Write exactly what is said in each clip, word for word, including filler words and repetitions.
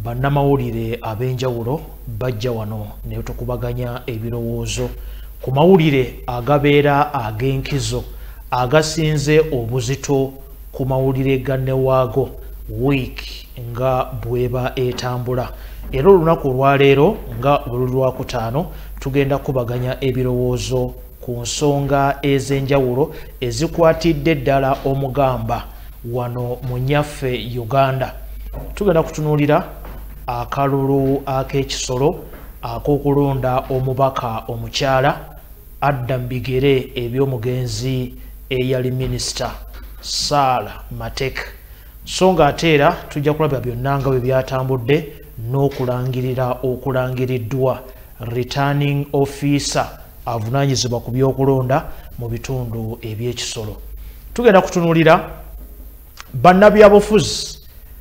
bannamawulire ab'enjawulo bajja wano ne tukubaganya ebirowoozo ku mawulire agabeera ag'enkizo agasinze obuzito ku mawulire ga Newaago week nga bweba etambula. Era olunaku olwaleero nga buli lwakutaano tugenda kubaganya ebirowoozo ku nsonga ez'enjawulo ezikwatidde ddala omugamba wano mu nnyaffe Uganda. Tugenda kutunuulira akalulu ak'ekisolo ak'okulonda omubaka omukyala adda mu bigere eby'omugenzi eyali minisita Sarah Matek. So nga ate era tujja kulaba byonna nga bwe byatambudde n'okulangirira okulangiriddwa returning officer avunaanyizibwa ku by'okulonda mu bitundu eby'ekisolo. Tugenda kutunuulira bannabyabufuzi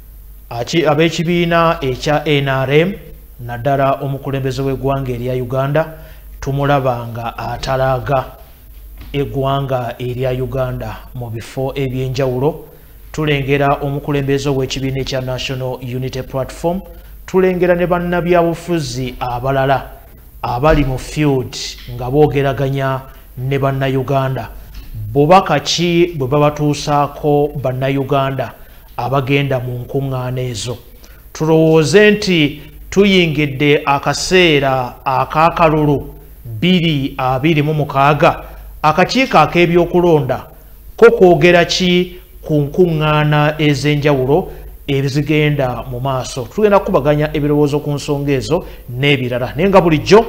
ab'ekibiina ekya N R M naddala omukulembeze w'eggwanga erya Uganda tumulaba nga atalaaga eggwanga erya Uganda mu bifo eby'enjawulo. Tulengera omukulembeze w'ekibiina ekya National Unity Platform, tulengera ne bannabyabufuzi abalala abali mu field nga boogeraganya ne bannayuganda. Bubaka ki bwe babatuusaako bannayuganda abagenda mu nkuŋŋaana ezo? Tulowooze nti tuyingidde akaseera ak'akalulu bbiri abiri mu mukaaga akakiiko ak'ebyokulonda ko kwogera ki ku nkuŋŋaana ez'enjawulo ezigenda mu maaso. Tugenda kubaganya ebirowoozo ku nsonga ezo n'ebirala. Naye nga bulijjo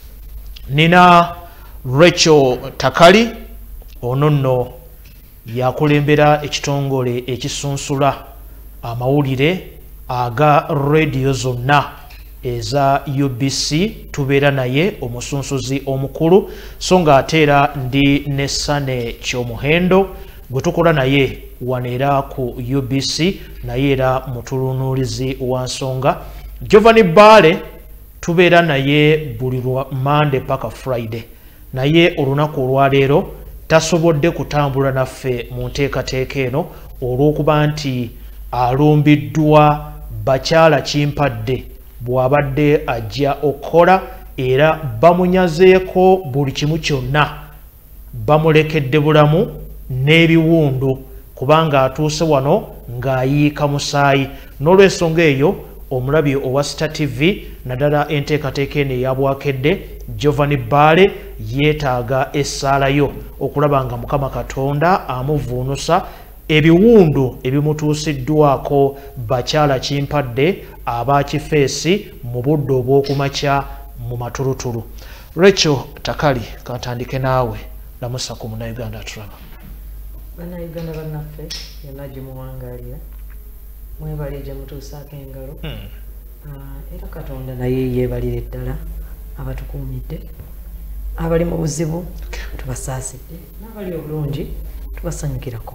nina Rachel Takali, ono nno yakulembera ekitongole ekisunsula amawulire aga radio zonna eza U B C. Tubeera naye omusunsuzi omukulu, so nga ate era ndi ne Sane Kyomuhendo gwe tukola naye waneera ku U B C, naye era mutulunuulizi wa nsonga. Giovanni Bale tubeera naye buli Monday paka Friday, naye olunaku olwaleero tasobodde kutambula naffe mu nteekateeka eno olw'okuba nti alumbiddwa bakyala kimpadde bw'abadde ajja okukola, era bamunyazeeko buli kimu kyonna, bamulekedde bulamu n'ebiwundu kubanga atuuse wano ng'ayiika musaayi. N'olw'ensonga eyo omulabi owa Star T V naddala enteekateeka eno eyabwakedde Giovanni Bale yeetaaga essaalayo okulaba nga Mukama Katonda amuvuunusa ebiwundu ebimutuusiddwako bakyala kimpadde abakifeesi mu budde obw'okumakya mu matulutulu. Rachel Takali, katandike naawe, lamusa ku Munnayuganda atulaba. Bannayuganda bannaffe yonna gye muwangaalira, mwebale gye mutuusaako engalo. Era Katonda naye yeebalire ddala abatukuumidde, abali mu buzibu tubasaasidde, n'abali obulungi tubasanyukirako.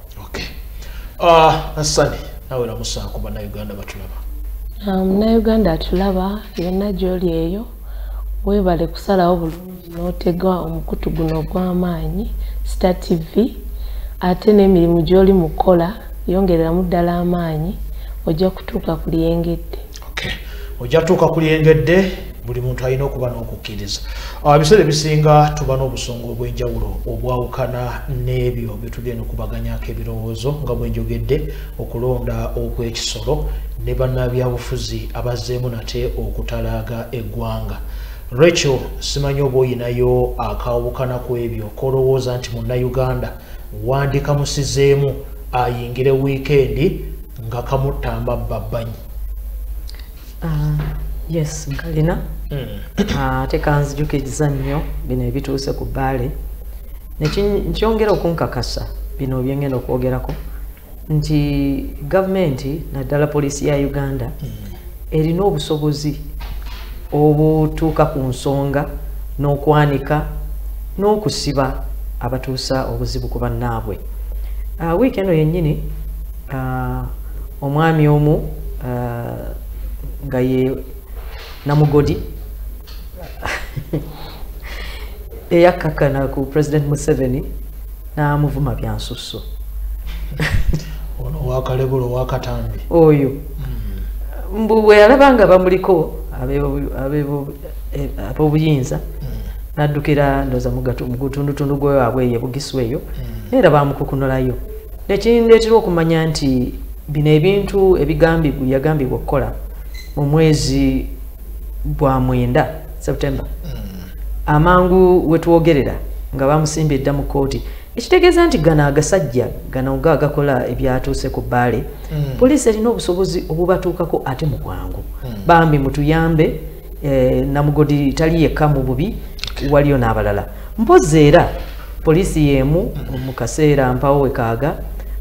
Asani nawe lamusa ku bannayuganda batulaba. Munnayuganda atulaba yonna gy'oli eyo, weebale kusalawo bulungi n'otega omukutu guno ogw'amaanyi Star T V, ate n'emirimu gy'oli mu kukola yongereramu ddala amaanyi, ojja kutuuka ku lyengedde. Ojja kutuuka ku lyengedde, buli muntu alina okuba n'okukkiriza. Ebiseera ebisinga tuba n'obusonga obw'enjawulo obwawukana n'ebyo bye tugenda okubaganyako ebirowoozo nga bwe njogedde, okulonda okw'ekisolo ne bannabyabufuzi abazzeemu nate okutalaaga eggwanga. Rachel, simanyi oba oyinayo akawukana ku ebyo kolowooza nti Munnayuganda wandikamusizeemu ayingire wiikendi nga kamutamba babbanyi? Yes, nkalina ate kanzijukiriza nnyo bino ebituuse ku Bale, nekyongera okunkakasa bino byengenda okwogerako nti gavumenti naddala poliisi ya Uganda erina obusobozi obutuuka ku nsonga n'okwanika n'okusiba abatuusa obuzibu ku bannaabwe. Wiiki eno yennyini omwami omu nga ye Namugodi eyakkakana ku President Museveni n'amuvuma bya nsusso. Ono wakalebula wakatambi oyo mbu bwe yalaba nga bamuliko ab'obuyinza n'addukira ndoza mu gutundutundu gwe waabwe ye Bugiswa eyo era bamukukunulayo nekindeetera okumanya nti bino ebintu ebigambibwa yagambibwa okukola mu mwezi gwa mwenda September amangu wetwogerera nga bamusimbye edda mu kooti ekitegeeza nti gana agasajja gana nga agakola ebyatuuse ku bbaale poliisi erina obusobozi obubatuukako ate mu bwangu bambi mutuyambe Namugodi tali yekka mu bubi waliyo n'abalala mpozi era poliisi yeemu mu kaseera mpawo wekaaga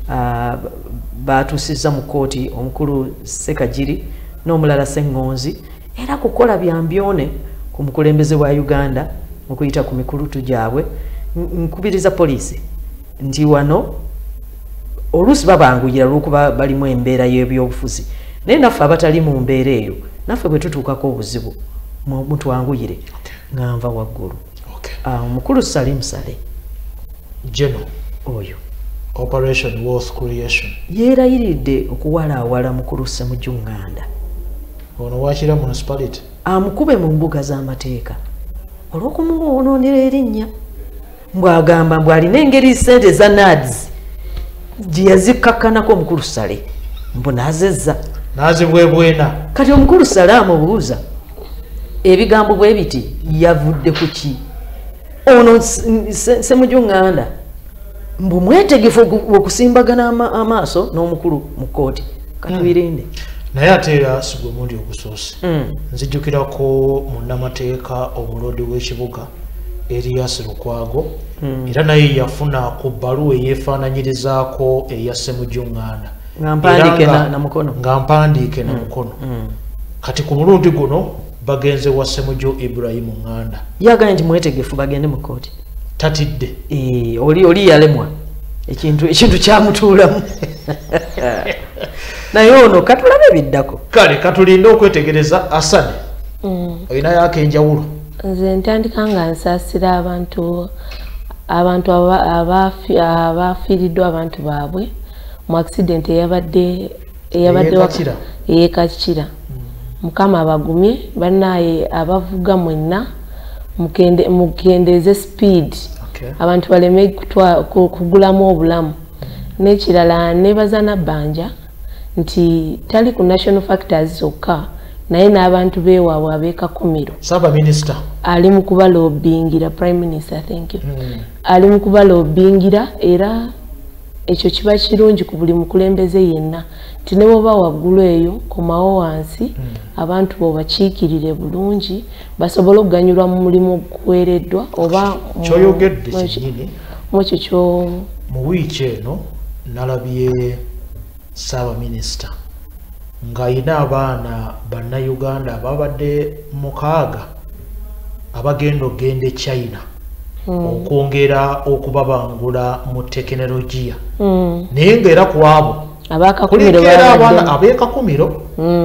batuusizza mu kooti omukulu Ssekajiri n'omulala Ssengonzi era kukola byambyone ku mukulembeze wa Uganda mu kuyita ku mikulutu gyabwe nkubiriza poliisi nti wano oluusi babanguyira lw'okuba balimu embeera y'ebyobufuzi naye naffe abatali mu mbeera eyo naffe bwe tutuukako obuzibu mutwanguyire nga nva waggulu omukulu Salim Saleh General oyo Operation Wealth Creation yeerayiridde okuwalaawala mukulu Ssemujju Nganda ono Wakira municipality amukube mu mbuga z'amateeka olw'okumuwonoonera erinnya mbwagamba mbw alina engeri ssente za nads gye yazikakkanako omukulu Saleh mbu naazezza naazibwebwena kati omukulu Saleh amubuuza ebigambo bwe biti yavudde ku ki ono Ssemujju Nganda mbu mwetegefu okusimbagana amaaso n'omukulu mu kkooti katubirinde naye ate era sigwe mundi ogusoose nzijjukirako munnamateeka omulodi w'ekibuga Erias Lukwago era naye yafuna ku bbaluwa eyeefaananyirizaako eya Ssemujju Nganda nga mpandiike na mukono kati ku mulundi guno bagenze wa Ssemujju Ibrahim Nganda yagambye nti mwetegefu bagende mu kkooti tatidde oli oli yalemwa ekintu ekintu kyamutuulamu naye ono katulabe biddako kale katulinde okwetegereza Asane olina yako enjawulo nze ntandika nga nsaasira abantu abantu abafiiriddwa abantu baabwe mu accident eyabadde eyabadde eyekakira mukama abagumye bannaye abavuga mwenna mukendeeze speed abantu baleme kugulamu obulamu n'ekirala nebaza Nabbanja nti tali ku national factors zokka naye n'abantu beewaabwe ab'Ekakumiro Saba Minister ali mu kubalobingira Prime Minister thank you ali mu kubalobingira era ekyo kiba kirungi ku buli mukulembeze yenna nti ne bwoba waggulu eyo komawo wansi abantu bobakiikirire bulungi basobole okuganyulwa mu mulimu oguweereddwa oba kyoyogedde kinyini mukyo kyo mu wiiki eno nalabye Saba Minister ng'ayina abaana bannayuganda ababadde mukaaga abagenda okgenda e China okwongera okubabangula mu tekinologiya naye ng'era ku abo kulikera abaana ab'Ekakumiro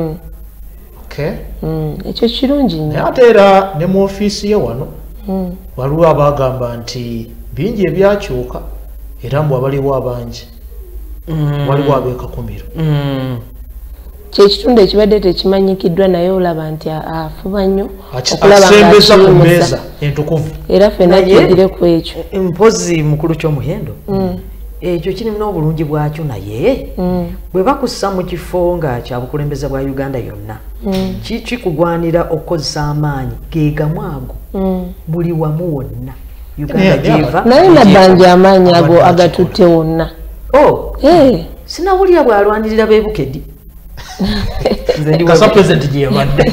ekyo kirungi nnyo naye ate era ne mu ofiisi ye wano waliwo abagamba nti bingi ebyakyuka era mbu abaliwo abangi waliwo ab'Ekakumiro kyekitundu ekibadde tekimanyikiddwa naye olaba nti afuba nnyo okulabasembeza ku mmeeza entukuvu era ffenna tugire ku ekyo mpozi mukulu ky'omuhendo ekyo kirimu n'obulungi bwakyo naye bwe bakussa mu kifo nga kya bukulembeze bwa Uganda yonna kikugwanira okukozesa amaanyi geegamu ago buli wamu wonna Uganda gyeva naye Nabbanja amaanyi ago agatutte wonna sinawulira bw'alwanirira beebukedi kasa president gyebadde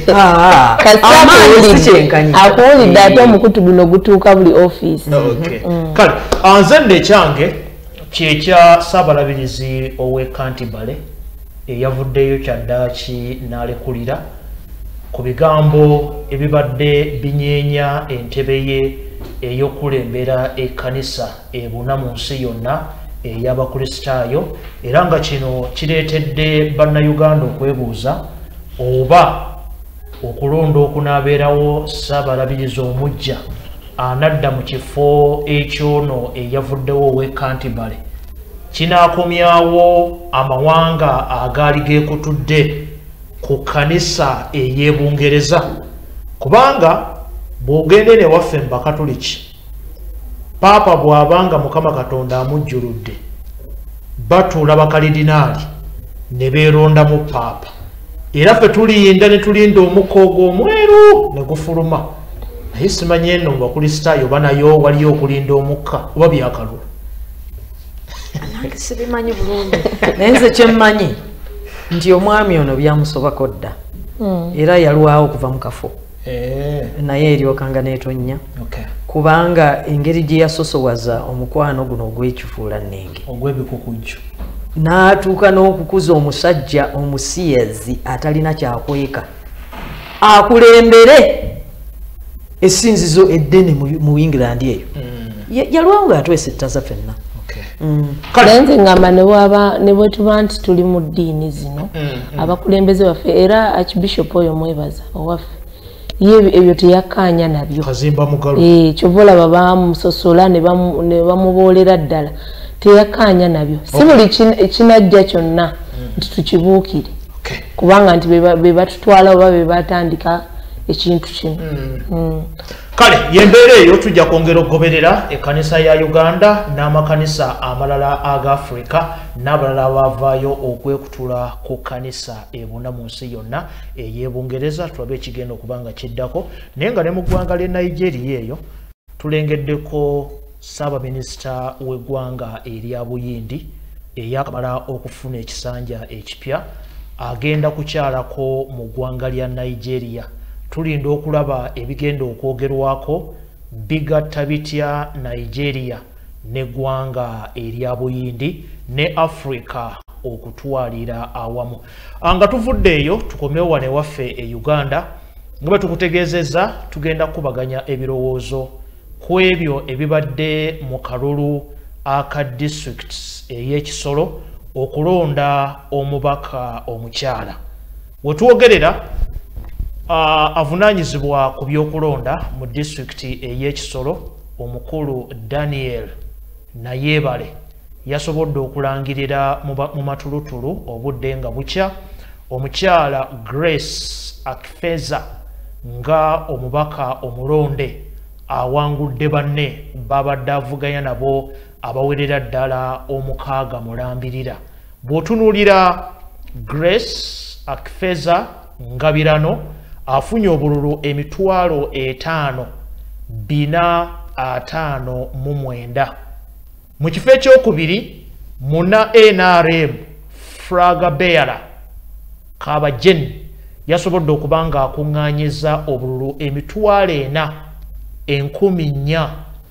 akuwulidde ate omukutu guno gutuuka buli ofiisi kale anze nno ekyange kyekya Ssaabalabirizi ow'e Kantibale eyavuddeyo kyaddaaki n'alekulira ku bigambo ebibadde binyeenya entebe ye ey'okulembera ekkanisa ebuna mu nsi yonna ey'abakristaayo era nga kino kireetedde bannayuganda okwebuuza oba okulonda okunaabeerawo Ssaabalabirizi omuggya anadda mu kifo ekyono eyavuddewo ow'e Kantibale kinaakomyawo amawanga agaali geekutudde ku kanisa ey'Ebungereza kubanga bw'ogende ne waffe mu Bakatoliki Paapa bw'abanga Mukama Katonda amujjuludde batuula bakaridinaali ne beerondamu Paapa era ffe tuliyinda ne tulinda omukka ogwo omweru ne gufuluma naye simanyi eno mu bakristaayo oba nayo waliyo okulinda omukka oba byakalulu nange sibimanyi bulungi naye nze kyemmanyi nti omwami ono byamusobako dda era yalwawo okuva mu kafo naye eryokanga neetonnya kubanga engeri gye yasosowaza omukwano guno ogw'ekifuula nnenge ogw'ebikukujju n'atuuka n'okukuza omusajja omusiyezi atalina kyakweka akulembere essinzizo eddene mu England eyo yalwawo ng'atwesa ettaza ffenna naye nze ngamba ne bwe tuba nti tuli mu ddiini zino abakulembeze baffe era archbishop oyo mwebaza owaffe ye ebyo teyakkaanya nabyo kyova olaba bamusosola ne bamuboolera ddala teyakkaanya nabyo si buli kinajja kyonna nti tukibuukire kubanga nti be batutwala oba be batandika ekintu kino kale yembeera eyo tujja kwongera okugoberera ekkanisa ya Uganda n'amakanisa amalala aga Africa n'abalala abavaayo okwekutula ku kkanisa ebuna mu nsi yonna ey'Ebungereza tulabe ekigenda okuba nga kiddako naye nga ne mu ggwanga ly'e Nigeria eyo tulengeddeko Ssaabaminisita w'eggwanga erya Buyindi eyakamala okufuna ekisanja ekipya agenda kukyalako mu ggwanga lya Nigeria tulinda okulaba ebigenda okwogerwako bigatta bitya Nigeria n'eggwanga erya Buyindi ne Africa okutwalira awamu nga tuvudde eyo tukomewo wane waffe e Uganda nga bwe tukutegeezezza tugenda kubaganya ebirowoozo ku ebyo ebibadde mu kalulu aka disitulikiti ey'Ekisolo okulonda omubaka omukyala we twogerera Uh, avunaanyizibwa ku by'okulonda mu disitulikiti ey'Ekisolo omukulu Daniel Nayebale yasobodde okulangirira mu matulutulu obudde nga bukya omukyala Grace Akifeza nga omubaka omulonde awangudde banne babadde avuganya nabo abawerera ddala omukaaga mulambirira bw'otunuulira Grace Akifeza Ngabirano afunye obululu emitwalo etaano bina ataano mu mwenda mu kifo ekyokubiri muna N R M Fraga Beara Kabajen yasobodde okuba nga akuŋŋaanyiza obululu emitwalo ena enkumi nnya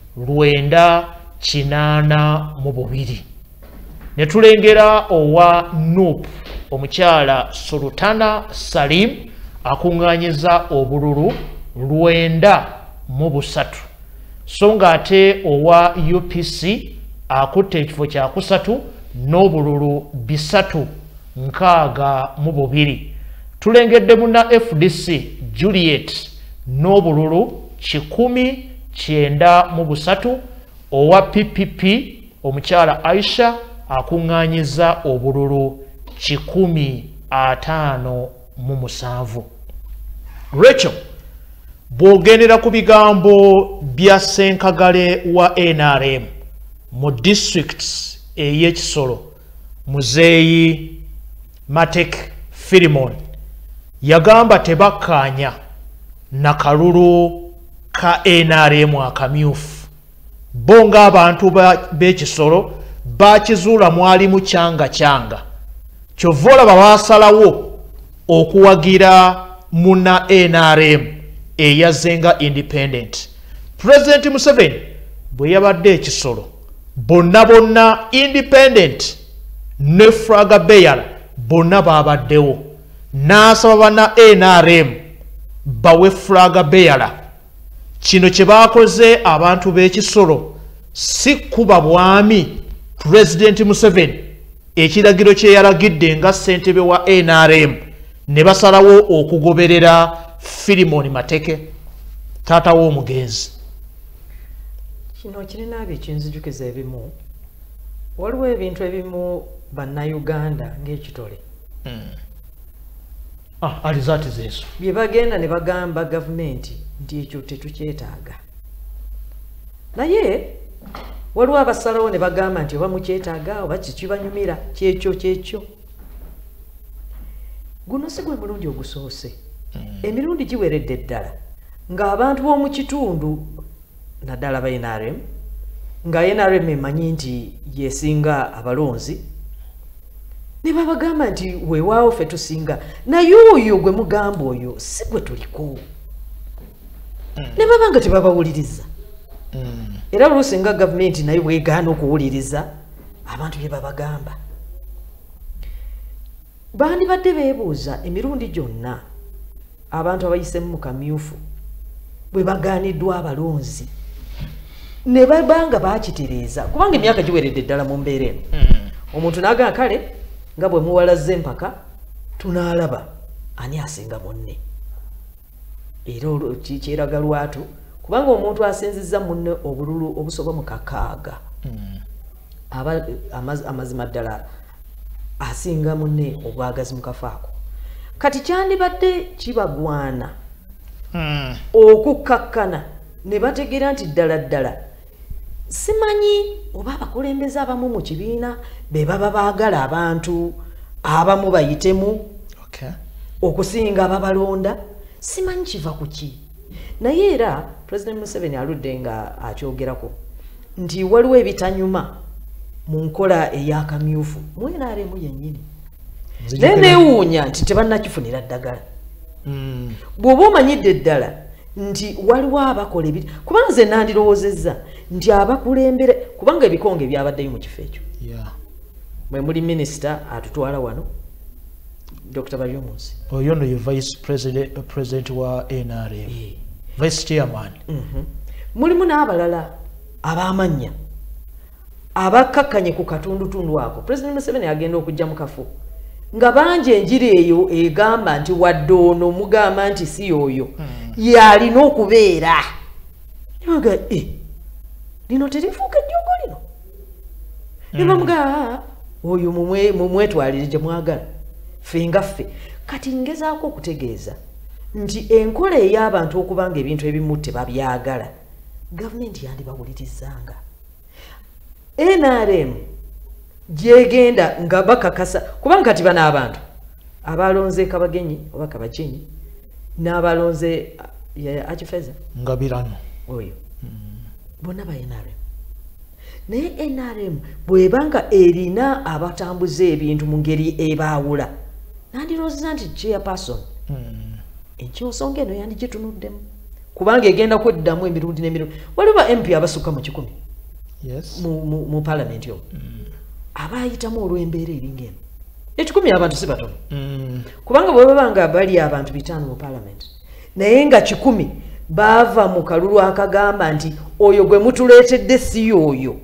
lwenda kinaana mu bubiri ne tulengera owa Nuupu omukyala Sultana Salim akuŋŋaanyiza obululu lwenda mu busatu so ng'ate owa U P C akutte ekifo kyakusatu n'obululu bisatu nkaaga mu bubiri tulengedde muna F D C Juliet n'obululu kikumi kyenda mu busatu owa P P P omukyala Aisha akuŋŋaanyiza obululu kikumi ataano mu musanvu Rachel bw'ogendera ku bigambo bya Ssenkagale wa N R M mu disitulikiti ey'Ekisolo Muzeeyi Mateke Filimon yagamba tebakkaanya na kalulu ka N R M akamyufu bo ng'abantu b'Ekisolo bakizuula mwalimu kyanga kyanga kyova olaba baasalawo okuwagira muna N R M eyazenga independent President Museveni bwe yabadde Ekisolo bonna bonna independent ne Fraga Beara bonna baabaddewo n'asaba bana N R M bawe Fraga Beara kino kye baakoze abantu b'Ekisolo si kuba bwami President Museveni ekiragiro kye yalagidde nga ssentebe wa N R M ne basalawo okugoberera Filimon Mateke taata w'omugenzi kino kirina ekinzijukiza ebimu waliwo ebintu ebimu bannayuganda ng'ekitole ah alizati zeso bye bagenda ne bagamba gavumenti nti ekyo tetukyetaaga naye waliwo abasalawo ne bagamba nti oba mukyetaaga oba kikibanyumira kyekyo kyekyo guno si gwe mulundi ogusoose emirundi giweredde ddala ng'abantu b'omu kitundu naddala ba N R M nga N R M emanyi nti yesinga abalonzi ne babagamba nti weewaawo ffe tusinga naye oyo gwe mugamba oyo si gwe tuliko ne baba nga tebabawuliriza era oluusi nga gavumenti naye bwegaana okuwuliriza abantu bye babagamba bandibadde beebuuza emirundi gyonna abantu abayisemu mu kamyufu bwe bagaaniddwa abalonzi ne babanga bakitereeza kubanga emyaka giweredde ddala mu mbeera eno omuntu n'agamba kale nga bwe muwalazze empaka tunaalaba ani asinga munne era kyeraga lwatu kubanga omuntu asinzizza munne obululu obusoba mu kakaaga aba amazima ddala asinga munne obwagazi mu kafaako kati kyandibadde kibagwana okukkakkana ne bategeera nti ddala ddala simanyi oba abakulembeze abamu mu kibiina be baba baagala abantu abamu bayitemu okusinga ababalonda simanyi kiva ku ki naye era President Museveni aludde nga akyogerako nti waliwo ebitanyuma mu nkola ey'akamyufu mu N R M yennyini naye neewuunya nti tebannakifunira ddagala bw'oba omanyidde ddala nti waliwo abakola ebiti kubanga nze nandirowoozezza nti abakulembere kubanga ebikonge byabaddeyo mu kifo ekyo mwe muli minisita atutwala wano Doctor Baryomunsi oyo no ye vice president president wa N R M vice chairman mulimu n'abalala ab'amannya abakkakkanye ku katundutundu ako President Museveni agenda okujja mu kafo nga bangi enjiri eyo egamba nti wadde ono mugamba nti si oyo yalina okubeera naga eh lino terifuuka ejjogo lino ne bamugaa oyo mumwetwalire gye mwagala ffe nga ffe kati ngezaako okutegeeza nti enkola ey'abantu okubanga ebintu ebimu tebabyagala gavumenti yandibawulirizanga N R M gyegenda nga bakakasa kubanga kati bana abantu abalonze Kabagenyi oba Kabakinyi n'abalonze ya Achifeza nga birano oyo bonna ba N R M naye N R M bwebanga erina abatambuza ebintu mu ngeri ebaawula nandirowooza nti chairperson enkyonsonga eno yandigitunuddemu kubanga egenda kweddamu emirundi n'emirundi waliwo ba M P abasukka mu kikumi yes mu mu, mu parliament yo mm. abayitamu olw'embeera eringa eno ekikumi abantu si batono mm. kubanga bwe babanga bali abantu bitaano mu parliament naye nga kikumi baava mu kalulu akagamba nti oyo gwe mutuleetedde si oyo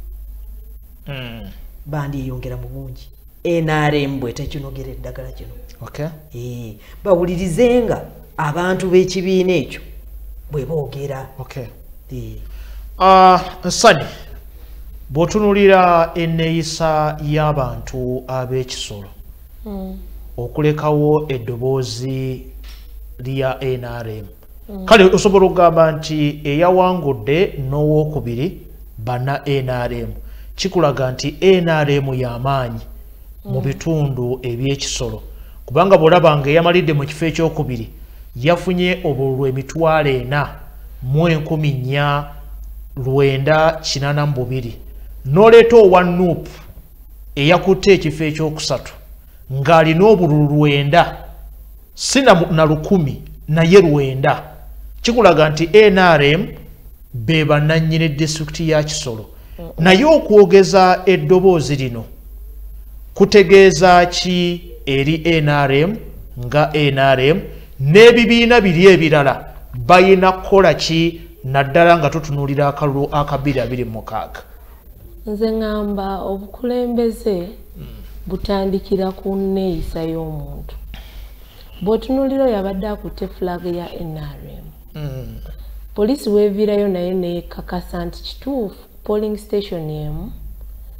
mm. bandiyongera mu bungi N R M bwe tekinogera eddagala kino okay. e, bawulirizenga abantu b'ekibiina ekyo bwe boogera okay. e. uh, Nsani bw'otunulira enneeyisa y'abantu ab'ekisolo mm. okulekawo eddoboozi lya N R M mm. kale osobola okugamba nti eyawangudde n'owookubiri bana N R M kikulaga nti N R M y'amaanyi mm. mu bitundu eby'ekisolo kubanga bw'olabanga eyamalidde mu kifo ekyokubiri yafunye obululu emitwalo ena mu enkumi nnya lwenda kinaana mu bubiri n'oleeta owa nuupu eyakutte ekifo ekyokusatu ng'alina obululu lwenda si na lukumi naye lwenda kikulaga nti N R M be bannannyini disitulikiti ya Kisoro naye okwogeza eddoboozi lino kutegeeza ki eri N R M nga N R M n'ebibiina biri ebirala bayina kukola ki naddala nga tutunuulira akalulu akabiri abiri mukaaga nze ngamba obukulembeze mm. butandikira ku nneeyisa y'omuntu bw'otunuulira yabadde akutte flag ya N R M mm. poliisi weeviirayo naye neekakasa nti kituufu polling station emu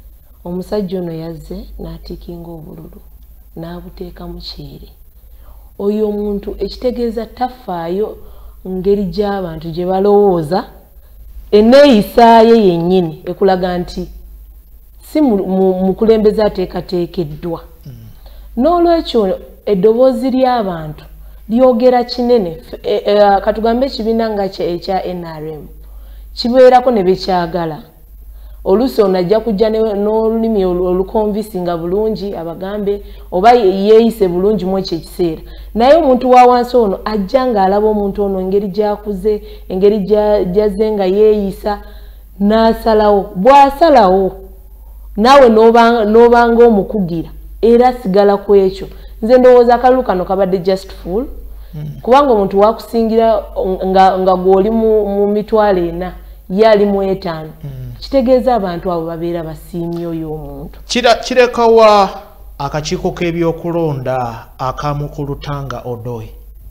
omusajja ono yazze n'atiikinga obululu n'abuteeka mu kyere oyo omuntu ekitegeeza tafaayo ngeri gy'abantu gye balowooza enneeyisaaye yennyini ekulaga nti si mukulembeze ateekateekeddwa. mm. N'olwekyo eddoboozi ly'abantu lyogera kinene. e, e, katugambe ekibiina nga ekya N R M kibeerako ne bekyagala. Oluusi ono ajja kujja n'olulimi olukonvisinga bulungi abagambe oba yeeyise bulungi mu ekyo ekiseera, naye omuntu wa wansi ono ajja ng'alaba omuntu ono engeri gy'akuze, engeri gy'azze nga yeeyisa, n'asalawo. Bw'asalawo naawe n'obanga omukugira era sigala ku ekyo. Nze ndowooza akalulu kano kabadde justful. mm. Kubanga omuntu wakusingira nga, nga gw'oli mu mitwalo ena ye ali mu etaano. mm. Kitegeeza abantu abo babeera basiimye oyo omuntu. Kirekawa akakiiko k'ebyokulonda akamu ku Lutanga Odoi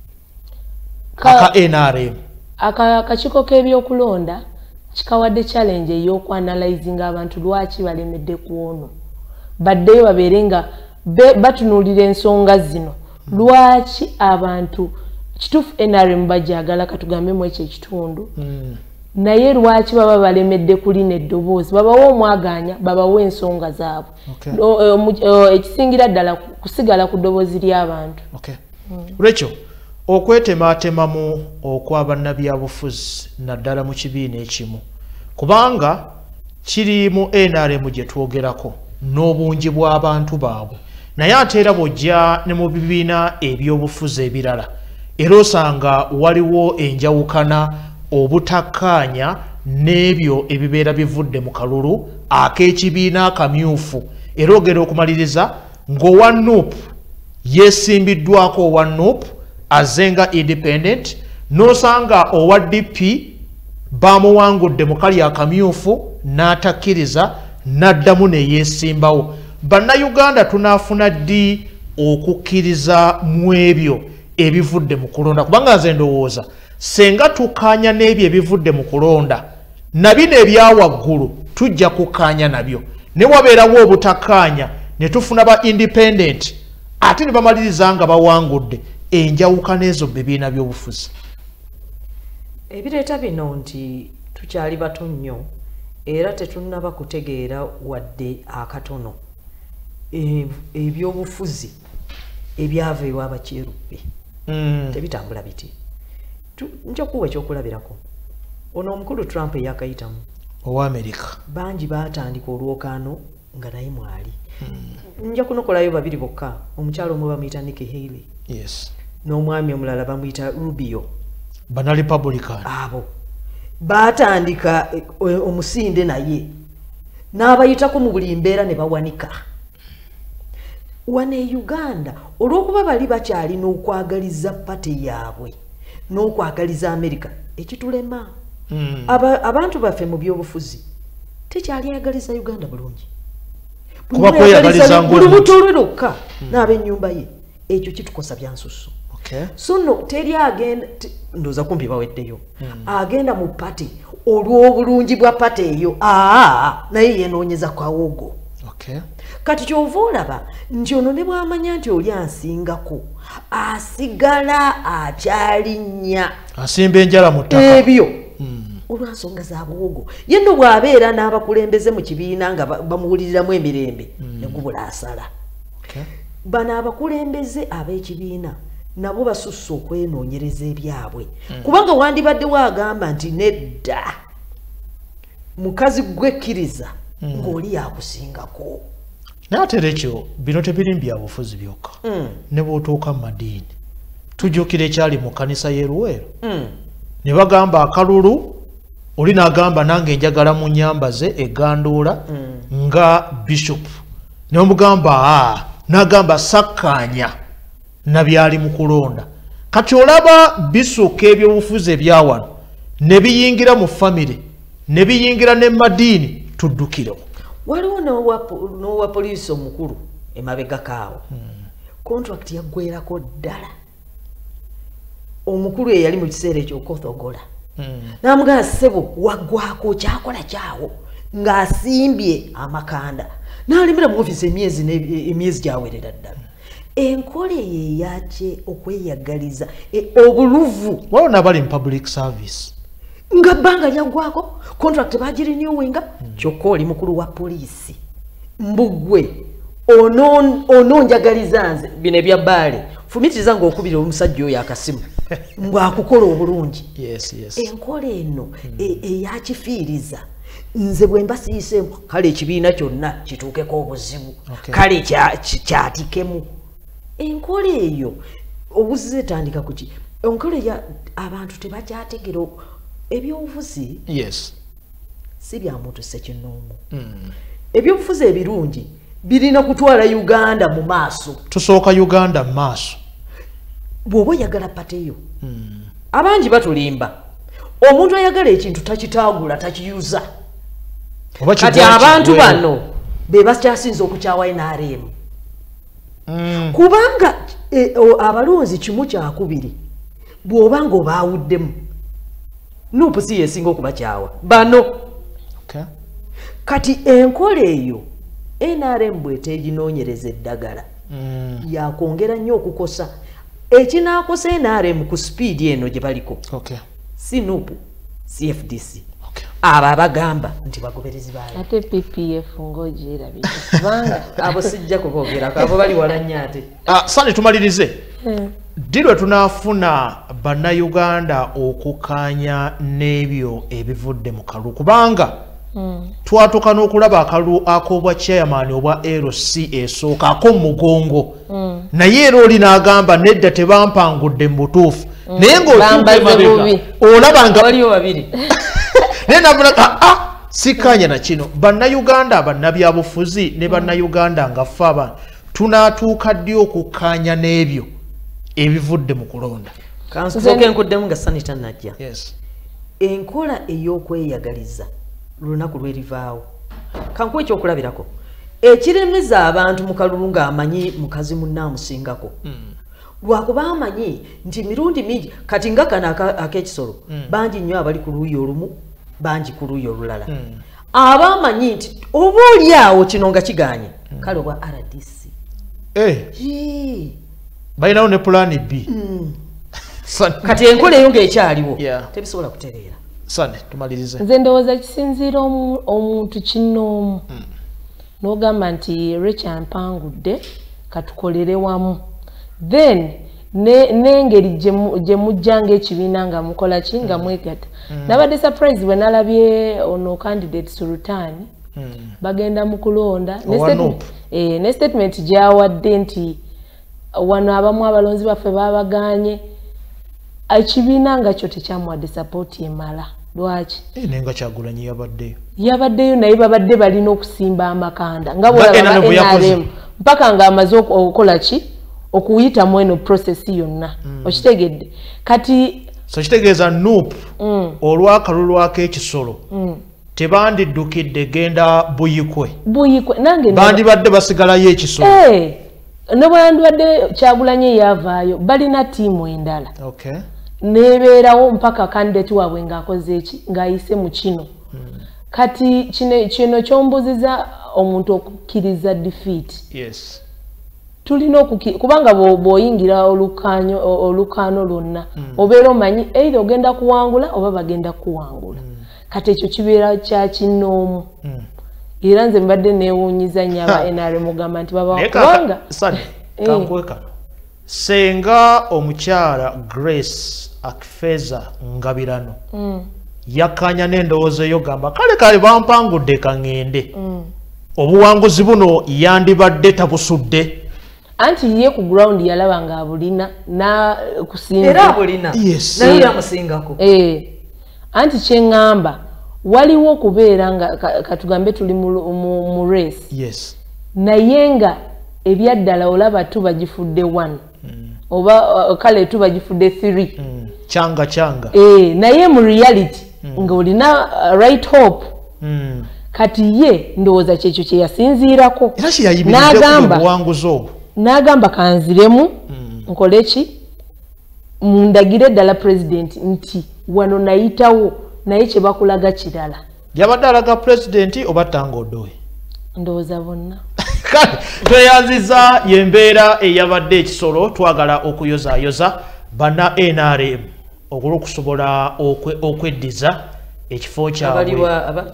aka N R M. Akakiiko k'ebyokulonda kikawadde challenge ey'okwanalizinga abantu lwaki balemedde ku ono. Baddeyo babeere nga batunuulira ensonga zino. Lwaki abantu kituufu N R M bajagala katugambe mu ekyo ekitundu. mm. Naye lwaki baba balemedde kulina eddoboozi, babawa omwaganya, babawa ensonga zaabwe. okay. Ekisingira ddala kusigala ku ddoboozi ly'abantu. okay. mm. Lwekyo okwetematemamu okw'abannabyabufuzi naddala mu kibiina ekimu, kubanga kiri mu N R M gye twogerako n'obungi bw'abantu baabwe, naye ate era bw'ojja ne mu bibiina eby'obufuzi ebirala era osanga waliwo enjawukana, obutakkaanya n'ebyo ebibeera bivudde mu kalulu ak'ekibiina akamyufu. Era ogera okumaliriza ng'owa N U P yeesimbiddwako owa N U P azze nga independent, n'osanga owa D P bamuwangudde mu kali akamyufu n'atakkiriza n'addamu ne yeesimbawo. Bannayuganda tunaafuna ddi okukkiriza mu ebyo ebivudde mu kulonda? Kubanga nze ndowooza senga tukkaanya n'ebyo ebivudde mu kulonda, nabino ebyawaggulu tujja kukkaanya nabyo, ne wabeerawo obutakkaanya ne tufuna ba independent ate ne bamaliriza nga bawangudde. Enjawukana ezo bibiina by'obufuzi ebireeta bino nti tukyali bato nnyo era tetunnaba kutegeera wadde akatono ebyobufuzi ebyava ewa Bakyeruppe. mm. Tebitambula biti. Nja kuwa ekyokulabirako. Ono omukulu Trump eyakayitamu owa Amerika bangi baatandika olwokaano nga naye mwali. mm. Nja kunokolayo babiri bokka. Omukyalo omu bamuyita Nikki Haley. yes. N'omwami omulala bamuyita Rubio. Bana Republican abo baatandika omusinde naye n'abayitako mu buli mbeera ne bawanika. Wane Uganda olw'okuba bali bakyali n'okwagaliza pate yaabwe n'okwagaliza Amerika ekitulema. mm. Aba, abantu baffe mu byobufuzi tekyali ayagaliza Uganda bulungi. Kuba kweyagaliza ng'olubuto lwe lwokka n'ab'ennyumba ye, ekyo kitukosa bya nsusu. okay. So no teri agenda ndoza kumpi baweddeyo. mm. Agenda mu pate olw'obulungi bwa pate eyo aa naye yenoonyeza kawogo. okay. Kati kyova olaba nti ono ne bw'amanya nti oli ansingako asigala akyalinnya asimba enjala mu ttaka ebyo. mm. Olwansonga za buwogo ye nno bw'abeera n'abakulembeze mu kibiina nga bamuwuliriramu emirembe. mm. ne gubula asala. okay. Bano abakulembeze ab'ekibiina nabo basusse okwenoonyereza ebyabwe. mm. Kubanga wandibadde waagamba nti nedda mukazi gwekkiriza mm. ng'oli yakusingako. naye ate ekyo bino tebiri byabufuzi byokka. mm. ne bw'otuuka mu madiini tujjukira ekyali mu kkanisa y'eruweero. mm. ne bagamba akalulu oli n'agamba nange njagala mu nyambaze eganduula mm. nga bishop ne bamugamba aa n'agamba sakkaanya nabyali mu kulonda. Kati olaba bisuka ebyobufuzi ebyawano ne biyingira mu famire ne biyingira ne madiini tuddukirewo. Waliwo n'owa poliisi omukulu emabega kaawo. mm. Contract yaggwerako ddala. Omukulu eyali mu kiseera ekyo Kothogola. mm. N'amugamba ssebo waggwako kyakola kyawo ng'asimbye amakanda n'alimira mu ofiisi emyezi emyezi gyawerera ddala. enkole ye yache okweyagaliza e, obuluvu waliwo n'abali mu public service nga bbanga lyagwako contract bagirenewinga mm. kyokka oli mukulu wa poliisi mbugwe ono ononjagaliza nze bino ebya bbaale fumitiriza ng'okubira omusajja oyo akasimu mbwakukola obulungi yes, yes. enkola eno mm. eyakifiiriza e nze bwe mba siyiseemu kale ekibiina kyonna kituukeko obuzibu okay. kale kyatikemu enkola eyo obuzize etandika kuki enkola ya abantu tebakyategera ebyobufuzi yes. si bya muntu ssekinnoomu mm. ebyobufuzi ebirungi birina kutwala Uganda mu maaso tusooka Uganda mu maaso bw'oba oyagala pateyo mm. abangi batulimba omuntu ayagala ekintu takitaagula takiyuza kati abantu bano be bakyasinza okukyawa N R M mm. kubanga e, abalonzi kimu kyakubiri bw'oba nga obaawuddemu nupu si yesinga okubakyawa bano okay. kati enkola eyo N R M bw'eteginoonyereza eddagala mm. yakwongera nnyo okukosa ekinaakosa N R M ku sipiidi eno gye baliko okay. si nupu C F D C okay. abo abagamba nti bagoberezi baayo ate P P F ng'ogirabira kubanga abo sijja kuboogerako abo bali wala nnyo ate ah, sani tumalirize yeah. Dirwe tunaafuna bannayuganda okukaanya n'ebyo ebivudde mu kalulu kubanga mm. twatuuka n'okulaba akalulu ak'obwa chairman obwa L C esooka ak'omugongo mm. naye era oli n'agamba nedda tebampangudde mu butuufu mm. naye ng'otuuka emabega olaba nga waliyo babiri naye nabula ah sikkaanya na kino bannayuganda bannabyabufuzi ne bannayuganda nga ffe abantu tunaatuuka ddi okukkaanya n'ebyo ebivudde mu kulonda kansoke nkuddemu nga sanita najja yes. enkola ey'okweyagaliza lunaku lwerivaawo kankuwa ekyokulabirako ekiremeza abantu mu kalulu ng'amanyi mukazi munnaamusingako mm. lwakuba amanyi nti mirundi mingi kati nga kano ak'ekisolo mm. bangi nnyo abali ku luuyi olumu bangi ku luuyi olulala mm. abamanyi nti oba oli awo kino nga kiganye mm. kale obwa R D C eh. balinawo ne pulaani B mm. kati enkola eyo ng'ekyaliwo yeah. tebisobola kutereera sane tumalirize nze ndowooza kisinziira omuntu kinnoomu mm. n'ogamba nti Rachel mpangudde katukolere wamu then n'engeri gye mujja ng'ekibiina nga mukola ki nga mwegatta mm. nabadde surprise bwe nalabye ono candidate Sultan mm. bagenda mu kulonda eh, ne statement gyawadde nti wano abamu abalonzi baffe babaganye ekibiina nga kyo tekyamuwadde sapooti emala lwaki nenga Kyagulanyi yabaddeyo yabaddeyo naye babadde balina okusimba amakanda nga bwolaba N R M mpaka nga amaze okukola ki okuyitamu eno process yonna mm. okitegedde kati so kitegeeza nuupu mm. olw'akalulu ak'ekisolo mm. tebandiddukidde genda buyikwe buyikwe nange bandibadde basigalayo ekisolo hey. ne bwandibadde Kyagulanyi yavaayo balina ttiimu endala okay. nebeerawo mpaka candidate waabwe ng'akoze eki ng'ayise mu kino mm. kati kino, kino kyombuziza omuntu okukkiriza defeat yes. tulina kubanga bw'oyingira olukaanyo olukaano lwonna mm. obeera omanyi either ogenda kuwangula oba bagenda kuwangula mm. kati ekyo kibeera kya kinnoomu mm. era nze mbadde neewuunyiza nnyo aba N R M mugamba nti baba kubanga kankweka senga omukyala Grace Akifeza Ngabirano mm. yakkaanya n'endowooza eyo gamba kale kale bampangudde kaŋŋende mm. obuwanguzi buno yandibadde tabusudde anti ye ku ground yalaba nga abulina na kusinga era abulina yes. naye yamusingako eh anti kyeŋŋamba waliwo okubeera nga katugambe tuli mu, mu, mu race yes. naye nga ebyaddala olaba tubagifudde one mm. oba uh, kale tubagifudde three mm. kyanga kyanga eh naye mu reality mm. nga olina uh, right hope mm. kati ye ndowooza kyekyo kye yasinziirako n'agamba obuwanguzi obwo n'agamba kanziremu mm. nkole ki mundagire ddala president nti wano nayitawo naye kye bakulaga kirala yabadde alaga president oba Tango Odoe ndowooza bonna tweyanziza yembeera eyabadde ekisolo twagala okuyozaayoza bana N R M olw'okusobola okweddiza ekifo kyabwe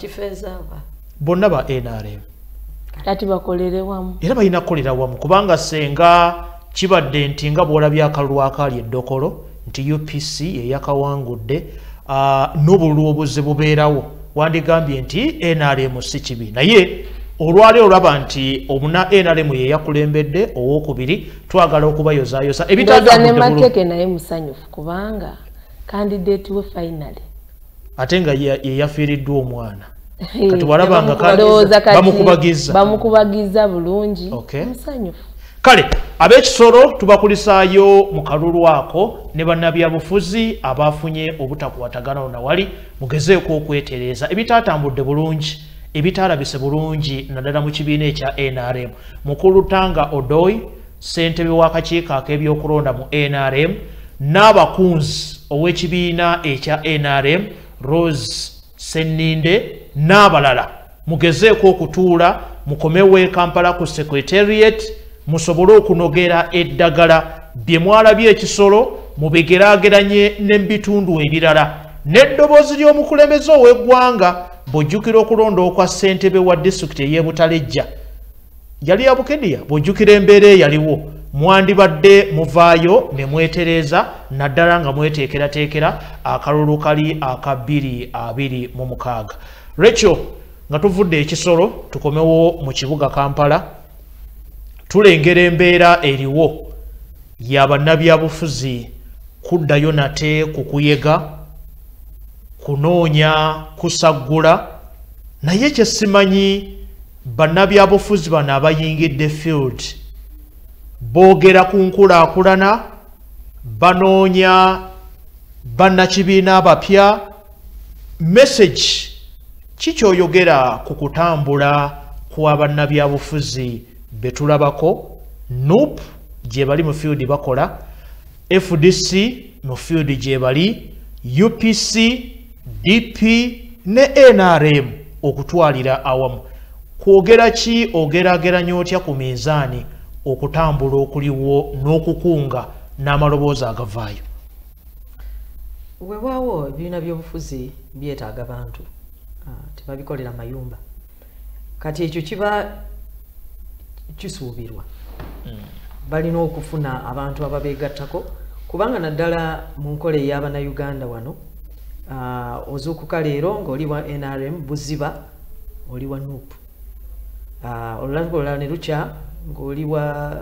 bonna ba N R M kati bakolere wamu era balina kukolera wamu kubanga senga kibadde nti nga bw'olabye akalulu akali eddokolo nti U P C eyakawangudde n'obulwobuzi bubeerawo wandigambye nti N R M si kibi naye olwali olaba nti omuna N R M ye yakulembedde owokubiri twagala okubayozaayoza ebitaanemakeke naye musanyufu kubanga candidate we finally ate nga ye yafiiriddwa omwana kati walabanga bamukubagiza bamukubagiza bulungi musanyufu kale ab'ekisolo tubakulisaayo mu kalulu ako ne bannabyabufuzi abafunye obutakwatagana nawali mugezeeko okwetereeza ebitaatambudde bulungi ebitaalabise bulungi naddala mu kibiina ekya N R M mukulu Tanga Odoi ssentebe w'akakiiko ak'ebyokulonda mu N R M n'abakunzi ow'ekibiina ekya N R M Rose Seninde n'abalala mugezeeko okutuula mukomewo e Kampala ku secretariat musobole okunogera eddagala bye mwalabye ekisolo mubigeraageranye n'ebitundu ebirala n'eddoboozi ly'omukulembeze ow'eggwanga bw'ojjukira okulonda okwa ssentebe wa disitulikiti ey'e Butalejja yali ya Bukedya bw'ojjukira embeera eyaliwo mwandibadde muvaayo ne mwetereeza naddala nga mweteekerateekera akalulu kali aka bbiri abiri mu mukaaga Rachel nga tuvudde ekisolo tukomewo mu kibuga Kampala tulengera embeera eriwo y'abannabyabufuzi kuddayo nate ku kuyega kunoonya kusaggula naye kye simanyi bannabyabufuzi bano abayingidde field boogera ku nkulaakulana banoonya bannakibiina abapya message kikyoyogera ku kutambula kwa bannabyabufuzi betulabako N U P gye bali mu field bakola F D C mu field gye bali U P C D P ne N R M okutwalira awamu kwogera ki ogerageranya otya ku mizaani okutambula okuliwo n'okukunga n'amaloboozi agavaayo weewaawo ebibiina by'obufuzi byetaaga bantu tebabikolera mayumba kati ekyo kiba kisuubirwa balina okufuna abantu ababeegattako kubanga naddala mu nkola ey'abannayuganda wano ozuukuka leero ng'oli wa N R M buziba oli wa N U P olulango olulala ne lukya ng'oli wa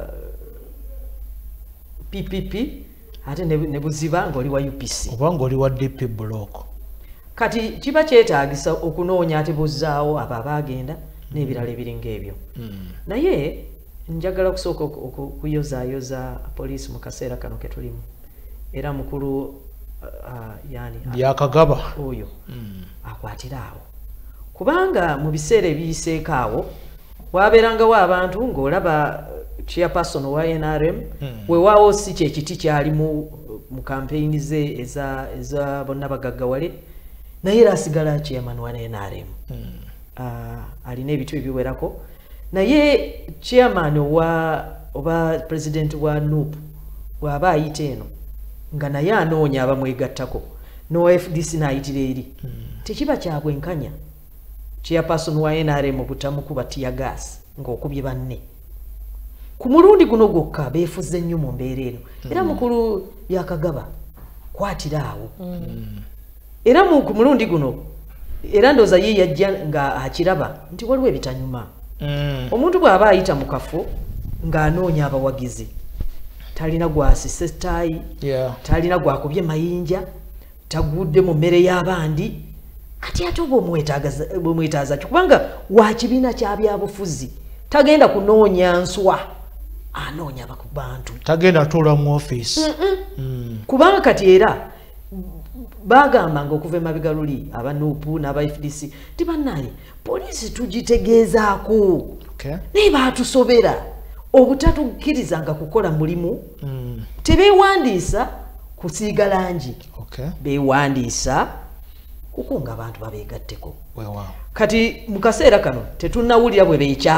P P P ate ne buziba ng'oli wa U P C oba ng'oli wa D P block kati kiba kyetaagisa okunoonya ate buzzaawo abo abaagenda n'ebirala ebiringa ebyo naye njagala kusooka okuyozaayoza poliisi mu kaseera kano ke tulimu era mukulu yani byakagaba oyo akwatira awo kubanga mu biseera ebiyiseeko awo wabeerangawo abantu ng'olaba chairperson wa N R M weewaawo si kyekiti kyali mu kampeyini ze eza bonna bagaggawale naye era asigala chairman wa N R M alina ebitu ebiwerako naye chairman wa oba president wa N U P bw'aba ayita eno nga naye anoonya abamwegattako no F D C n'ayitira eri tekiba kyabwenkanya chairperson wa N R M butamukuba tiya gas ng'okubye banne ku mulundi guno gwokka beefuze nnyo mu mbeera eno era mukulu yakagaba kwatira awo era ku mulundi guno era ndooza ye yajja nga akiraba nti waliwo ebitanyuma omuntu bw'aba ayita mu kafo ng'anoonya abawagizi talina gwasise ttaayi talina gwakubye mayinja tagudde mu mmere y'abandi ati ate oba omwetaaza kyo kubanga wa kibiina kya byabufuzi tagenda kunoonya nswa anoonya bantu tagenda tuula mu ofiisi kubanga kati era bagambanga okuva emabega luli aba N U P n'aba F D C ti bannaye poliisi tugitegeezaako naye baatusobera obutatukkirizanga kukola mulimu tebeewandiisa kusiiga langi beewandiisa kukunga abantu babeegatteko kati mu kaseera kano tetunnawulira bwe beekyawa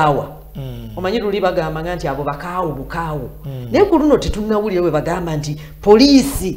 mm. omanyi luli bagamba nti abo bakaawo bukaawo mm. naye ku luno tetunnawulire we bagamba nti poliisi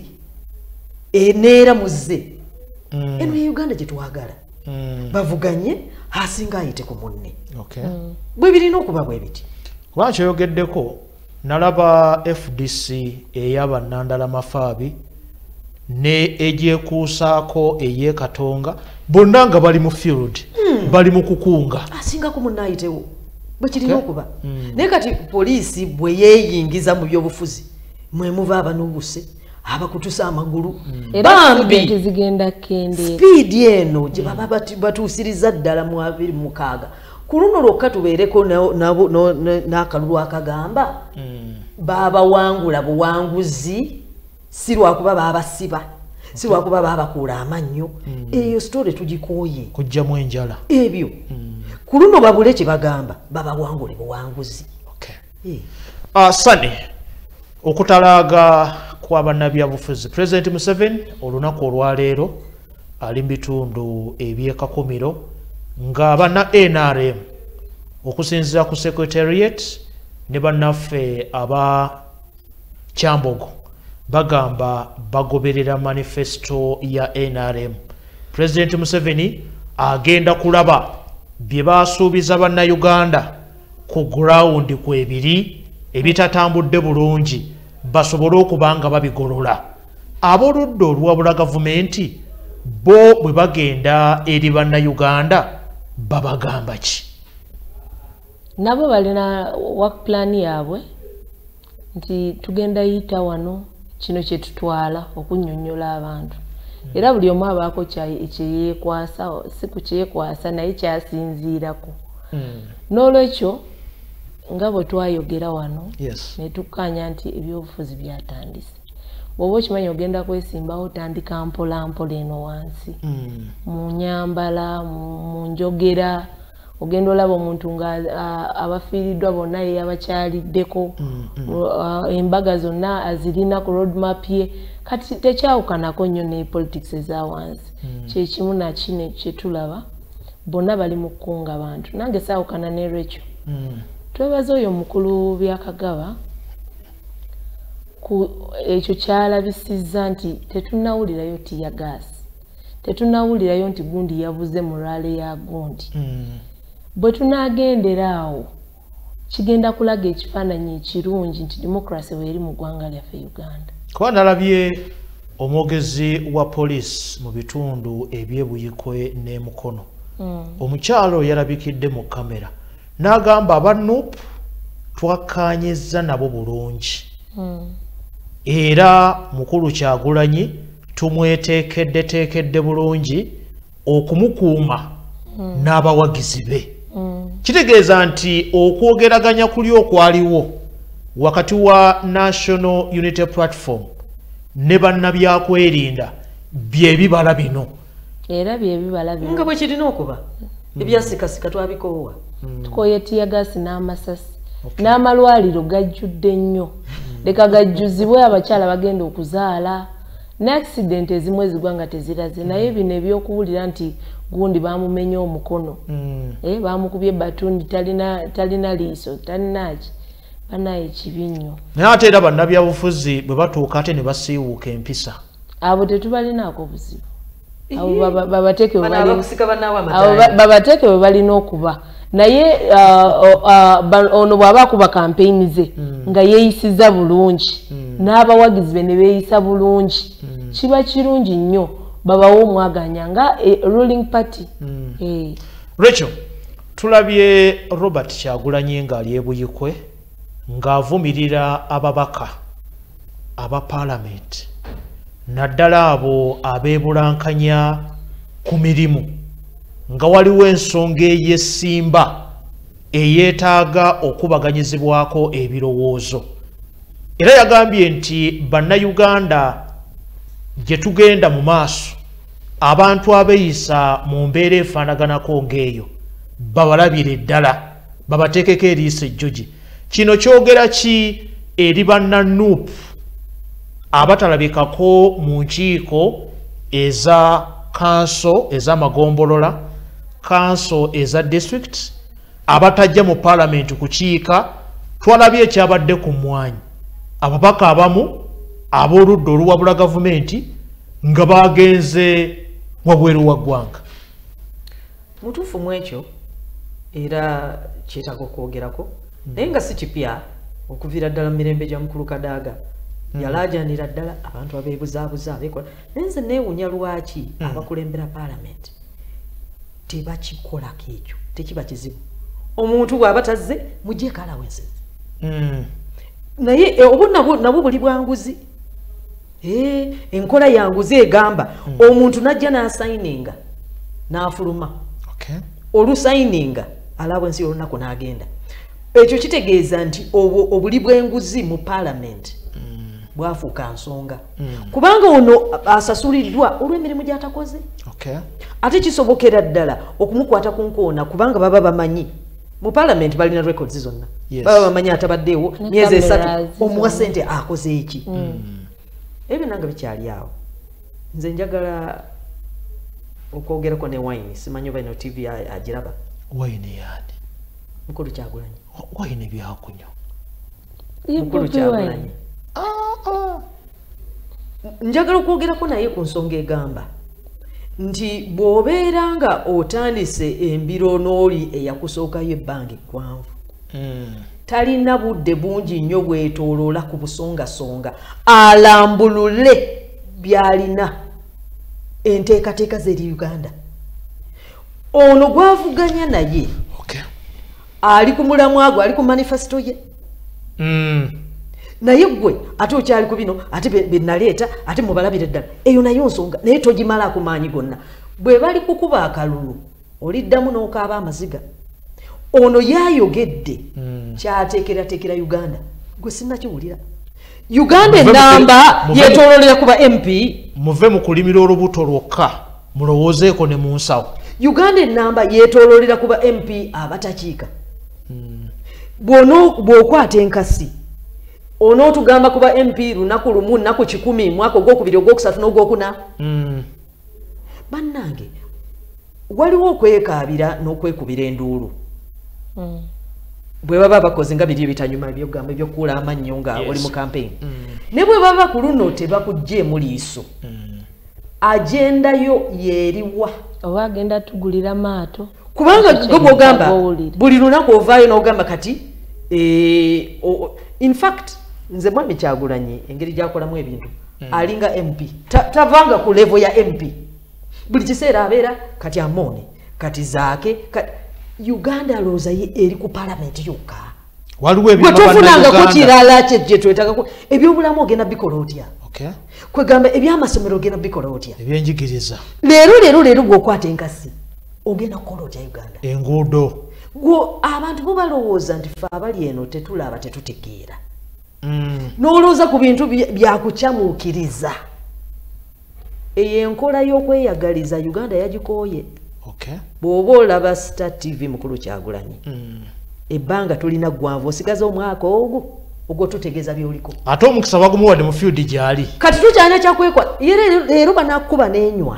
eneera muzze mm. eno ye Uganda gye twagala mm. bavuganye asinga ayite ku munne okay. mm. bwe birina okuba bwe biti lwaki oyogeddeko nalaba F D C eyaba Nandala Mafaabi ne egyekuusaako eye Katonga bonna nga bali mu field mm. bali mu kukunga asinga ku munne ayitewo bwe kirina okuba mm. naye kati poliisi bwe yeeyingiza mu byobufuzi mwe muva abanubuse abakutusa amagulu mm. bambi zigenda kende speed eno gye baba mm. batuusiriza ddala mu abiri mukaaga ku luno lwokka tubeereko n'akalulu akagamba mm. baabawangula buwanguzi si lwakuba baabasiba okay. si lwakuba baabakuula amannyo mm. eyo story tugikooye kujjamu enjala ebyo mm. ku luno babule kye bagamba babawangule buwanguzi okay. yeah. uh, Sani okutalaaga kwa bannabyabufuzi President Museveni olunaku olwaleero ali mu bitundu eby'ekakomiro nga banna N R M okusinziira ku secretariat ne bannaffe aba Kyambogo bagamba bagoberera manifesto ya N R M. President Museveni agenda kulaba bye basuubiza bannayuganda ku ground kwebiri ebitatambudde bulungi basobole okubanga babigolola. Aboludde olwabula gavumenti bo bwe bagenda eri bannayuganda babagamba ki? Nabo balina work plan yaabwe nti tugenda yita wano kino kye tutwala okunnyonnyola abantu era buli omu abaako kyeyeekwasa si ku kyeyeekwasa naye kyasinziirako mm. n'olwekyo nga bwe twayogera wano yes. ne tukkanya nti ebyobufuzi byatandise bw'oba okimanyi ogenda kwesimbawo otandika mpola mpola eno wansi mm. mu nyambala mu njogera ogenda olaba omuntu nga abafiiriddwa bonna ye abakyaliddeko mm, mm. uh, embaga zonna azirina ku roadmap ye kati tekyawukanako nnyo ne politics eza wansi mm. kyekimu nakine kyetulaba bonna bali mu kukunga bantu nange saawukana ne Rachel mm. twebaza oyo mukulu byakagaba ku ekyo kyalabisizza nti tetunnawulirayo tiya gaasi tetunnawulirayo nti gundi yabuze murale ya gundi mm. bwe tunagendera awo kigenda kulaga ekifaananyi ekirungi nti democracy weeri mu ggwanga lyaffe Uganda. Kuba nalabye omwogezi wa poliisi mu bitundu ebyebuyikwe n'emukono mm. omukyalo yalabikidde mu kamera n'agamba aba N U P twakkaanyizza nabo bulungi mm. era mukulu Kyagulanyi tumweteekeddeteekedde bulungi okumukuuma mm. n'abawagizi be mm. kitegeeza nti okwogeraganya kuli okwaliwo wakati wa National Unity Platform ne bannabyakwerinda byebibala bino era byebibala bino nga bwe kirina okuba mm. ebyasikasika twabikoowa mm. tukoye tiyagasi n'amasasi okay. n'amalwaliro gajjudde nnyo mm. leka gajjuzibwe abakyala bagenda okuzaala ne accident ezimu ezigwa nga teziraze mm. naye bino ebyokuwulira nti gundi bamumenya omukono mm. eh bamukubye batundi talina talina liiso talinaki banaye kibinyo naye ate era bannabyabufuzi bwe batuuka ate ne basiiwuuka empisa abo tetubalinaako buzibu abo babateeke bwe balina okuba naye ono bw'aba akuba kampeyini ze mm. nga yeeyisiza bulungi mm. n'abawagizi be ne beeyisa bulungi mm. kiba kirungi nnyo babawo omwaganya nga e, ruling party mm. hey. Rachel tulabye Robert Kyagulanyi ng'ali ebuyikwe ng'avumirira ababaka aba parliament naddala abo abeebulankanya ku mirimu nga waliwo ensonga ey'essimba eyeetaaga okubaganyizibwako ebirowoozo era yagambye nti bannayuganda gye tugenda mu maaso abantu abeeyisa mu mbeera efaanaganako ng'eyo babalabire ddala babateekeko eriiso ejjogi kino kyogera ki eri banna N U P abatalabikako mu nkiiko eza kanso ez'amagombolola kanso eza district abatajja mu parliament kukiika twalabye ekyabadde ku mwanyi ababaka abamu ab'oludda oluwabula gavumenti nga bagenze wabweru wa ggwanga. Mutuufu mu ekyo era kyetaaga okwogerako naye nga si kipya okuviira ddala mu mirembe gya mukulu Kadaga yalaajanira ddala abantu abeebuzaabuza abeekola naye nze neewuunya lwaki abakulembera parliament tebakikolako ekyo tekiba kizibu omuntu bw'aba tazze mugyeeko alawensezi naye obu nabwo buli bwanguzi enkola yanguzi egamba omuntu najja n'asayininga n'afuluma olusayininga alawensi olunaku n'agenda ekyo kitegeeza nti obuli bw'enguzi mu parliament bwafuuka nsonga kubanga ono asasuliddwa olw'emirimu gy'atakoze ate kisobokera ddala okumukwata ku nkoona kubanga baba bamanyi mu parliament balina records zonna baba bamanyi atabaddeewo myezi esatu omuwa ssente akoze eki ebyo nanga bikyali awo nze njagala okwogerako ne wine simanyi oba ino tv agiraba wine yani mukulu Kyagulanyi wine byakunywa mukulu Kyagulanyi njagala okwogerako naye ku nsonga egamba nti bw'obeera nga otandise embiro n'oli eyakusookayo ebbanga eggwanvu talina budde bungi nnyo bwetooloola ku busongasonga alambulule byalina enteekateeka z'eri Uganda ono gwavuganya naye ali ku mulamwa gwe ali ku manifesto ye naye gwe ate okyali ku bino ate benaleeta ate mubalabire ddala eyo nayo nsonga naye togimala ku maanyi gonna bwe bali kukuba akalulu oliddamu n'okaaba amaziga ono yayogedde kyateekerateekera Uganda gwe sinnakiwulira Uganda enamba yetoololera kuba M P muve mu kulimira olubuto lwokka mulowoozeeko ne mu nsawo Uganda enamba yetoololera kuba M P abatakiika bwono bw'okwata enkasi onootugamba kuba M P lunaku lumu nnaku kikumi mwaka ogwokubiri ogwokusatu n'ogwokuna bannange waliwo okwekaabira n'okwekubira enduulu bwe baba bakoze nga biri ebitanyuma ebyogamba ebyokuula amannyo nga oli mu campaign ne bwe baba ku luno tebakugjeemu liiso agenda yo yeeriwa oba agenda tugulira maato kubanga gwe bw'ogamba buli lunaku ovaayo n'ogamba kati in fact nze mwami Kyagulanyi engeri gyakolamu ebintu alinga M P tavanga ku level ya M P buli kiseera abeera kati amone kati zaake Uganda alooza eri ku parliament yokka waliwo ebyofunangako kirala kyejje twetagako ebyobulamu ogenda bikola otya kwegamba ebyamasomero ogenda bikola otya ebyenjigiriza leero leero leero gwokwata enkasi ogenda kukola otya Uganda enguudo gwo abantu bo balowooza nti fe abali eno tetulaba tetutegeera n'olowooza ku bintu byakukyamuukiriza eyo enkola y'okweyagaliza Uganda yagikooye bw'oba olaba Star T V mukulu Kyagulanyi ebbanga tulina ggwanvu osigaza omwaka ogwo ogwo tutegeeza byoliko ate omukisa bagumuwadde mu field gyali kati tukyalina kyakwekwa leero banakkuba n'enywa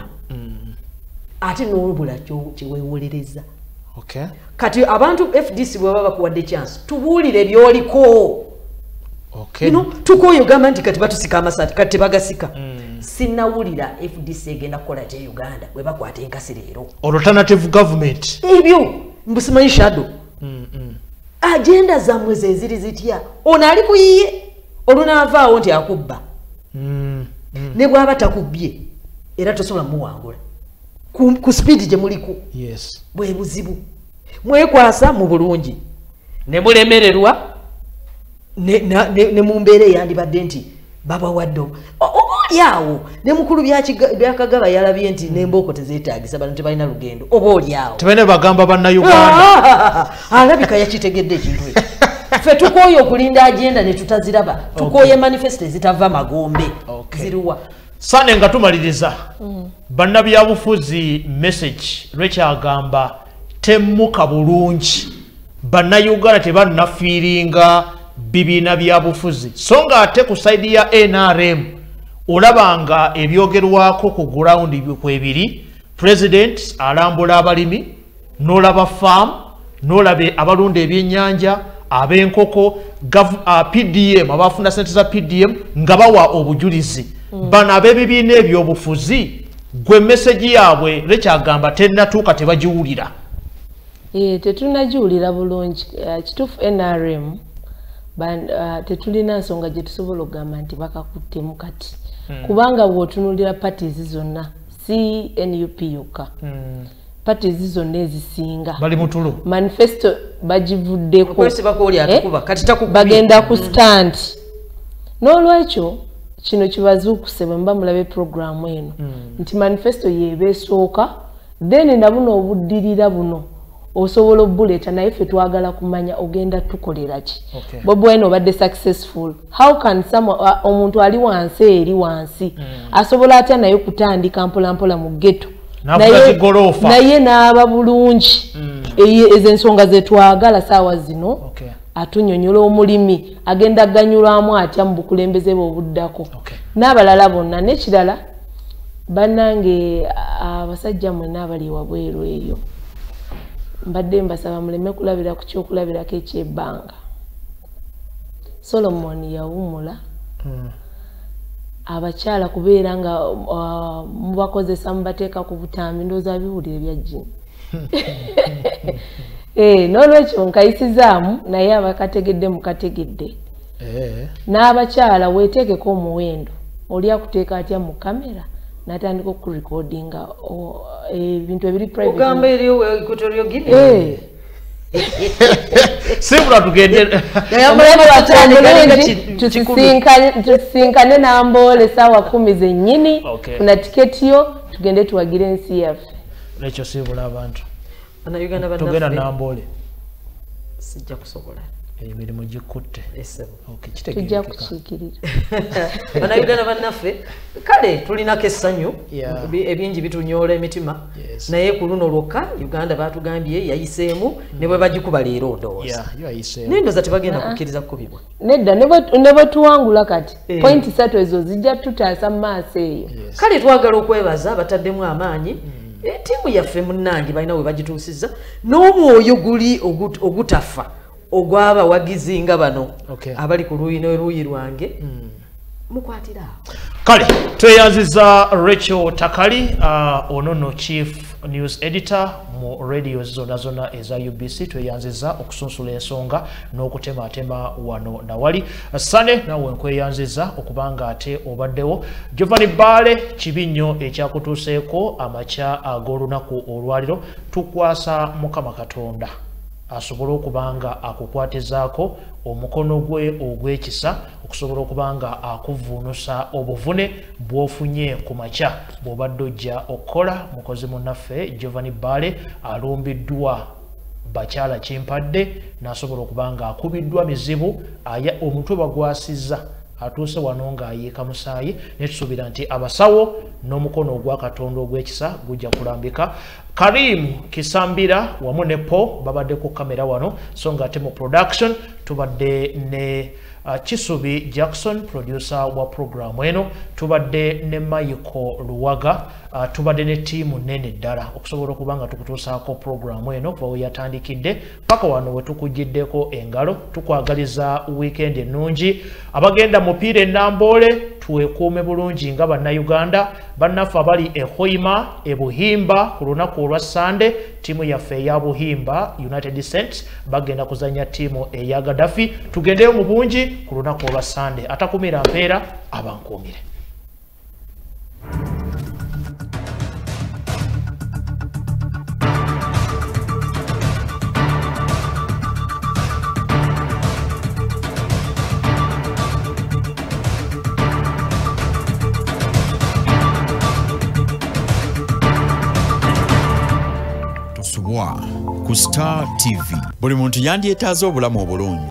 ate n'olubula kyeweewolereza kati abantu F D C bwe baba bakuwadde chance tubuulire byoliko Okay. You know, tuko Uganda nti kati batusika amasati kati tebagasika. Mm. Sinawulira F D C egenda kukola te Uganda bwe bakwata enkasi leero. Alternative government. Ebyo mbusimanyi shadow. Mm -mm. Agenda zamwe zeziri zitya. Ono ali kuyiye olunavaawo nti akubba. Mm -mm. Ne bwaba takubye era tosobola muwangula. Ku, ku speed gye muliku. Yes. Bwe buzibu. Mwekwasa mu bulungi. Ne mulemererwa ne na, ne, ne mumbere yandibadde nti baba waddo oba yawo ne mukulu byakagaba yalabye nti nemboko tezeetaagisa bantu tebalina lugendo oba olyawo tebane bagamba banna Uganda alabika yakitegedde ekintu ekyo ffe tukooye okulinda agenda ne tutaziraba tukooye okay. Manifesto zitava magombe okay. Ziruwa sane nga tumaliriza mm. Banna byabufuzi message lwekyagamba temmuka bulungi banna Uganda tebannafiiringa bibina byabufuzi songa ate ku side ya N R M olabanga ebyogerwako ku ground kwebiri president alambula abalimi nolaba farm nolabe abalunda ebyennyanja ab'enkoko uh, P D M abafuna sente za P D M nga bawa obujulizi mm. bano ab'ebibiina ebyobufuzi gwe message yaabwe lekyagamba tennatuuka tebagiwulira. Eh, tetunagiwulira bulungi. Uh, kituufu N R M uh, tetulina nsonga gye tusobola okugamba nti bakakuttemu kati mm. kubanga bw'otunuulira parties zonna si N U P yokka mm. parties zonna ezisinga bali mutulo manifesto bagivuddeko eh? bagenda ku stand mm. n'olwekyo kino kibazuukuse bwe mba mulabe programu eno mm. nti manifesto yebeesooka then na buno obuddirira buno osobola obuleeta naye ffe twagala kumanya ogenda tukolera ki okay. Bobo eno badde successful how can some uh, omuntu ali wansi eri wansi mm. asobola atya naye kutandika mpola mpola mu ghetto naye n'aba bulungi mm. ezo ensonga ze twagala saawa zino okay. atunyonyola omulimi agenda ganyulwamu atya mu bukulembeze bwe obuddako okay. n'abalala bonna n'ekirala bannange abasajja mwenna abali wabweru eyo mbadde mbasaba muleme kulabira ku kyokulabirako ekyebbanga. Solomon yawumula mm. abakyala kubeera nga uh, mubakozesa mubateeka ku butambi ndooza biwulire bya jjini eh n'olwekyo nkayisizaamu naye abakategedde mukategedde eh n'abakyala weeteekeko omuwendo oli akuteeka atya mu kamera natandika okurecordinga ebintu ebiri private ogamba eriyo ikutorio gini eh sibula tugende tusinkane Namboole sawa kumi zennyini kuna tiketi yo tugende tuwagire ensi yaffe nekyo sibula abantu Bannayuganda bannaffe tugenda Namboole sijja kusobola emirimu gikutte tujja kukiikirira Bannayuganda bannaffe kale tulinako essanyu ebingi bitunyoola emitima naye ku luno lwokka Uganda batugambye yayiseemu ne bwe bagikuba leero ndowooza nendoza tebagenda kukkiriza kukubibwa nedda ne bwe tuwangula kati pointi satu ezo zijja tutaasa mu maaso eyo kale twagala okwebaza bataddemu amaanyi etiimu yaffe munnange balina we bagituusizza n'omwoyo guli ogutafa ogwaba wagizinga bano okay. abali ku luuyi n'oluuyi lwange mm. mukwatira kale tweyanziza Rachel Takali uh, onono chief news editor mu radio zona zona eza U B C tweyanziza okusunsula ensonga n'okutematema wano nawali Sane nawe nkweyanziza okubanga ate obaddewo Giovanni Bale kibinyo ekyakutuuseeko amacha ag'olunaku olwaliro tukwasa Mukama Katonda asobola okubanga akukwatizaako omukono gwe ogw'ekisa okusobola okubanga akuvuunusa obuvune bw'ofunye ku makya bw'obadde ojja okukola mukozi munnaffe Giovanni Bale alumbiddwa bakyala kimpadde n'asobola okubanga akubiddwa mizibu omutwe bagwasizza atuuse wano ng'ayiika musaayi ne tusuubira nti abasawo n'omukono ogwa Katonda ogw'ekisa gujja kulambika. Karim Kisambira wamu ne Po babadde ku kamera wano so nga ate mu production tubadde ne uh, Kisubi Jackson producer wa programu eno tubadde ne Mayiko Luwaga uh, tubadde ne tiimu nene ddala okusobola okubanga tukutuusaako programu eno kuba we yatandikidde paka wano we tukugiddeko engalo tukwagaliza weekend ennungi abagenda mupiira e Namboole tuwekuume bulungi nga bannayuganda bannaffe abali e Hoima e Buhimba ku lunaku olwa Sande tiimu yaffe eya Buhimba United Saints bagenda kuzanya tiimu eya Gaddafi tugendeyo mu bungi ku lunaku olwa Sande atakumira mpeera abankuumire. Ku Star T V buli muntu yandyetaaza obulamu obulungi.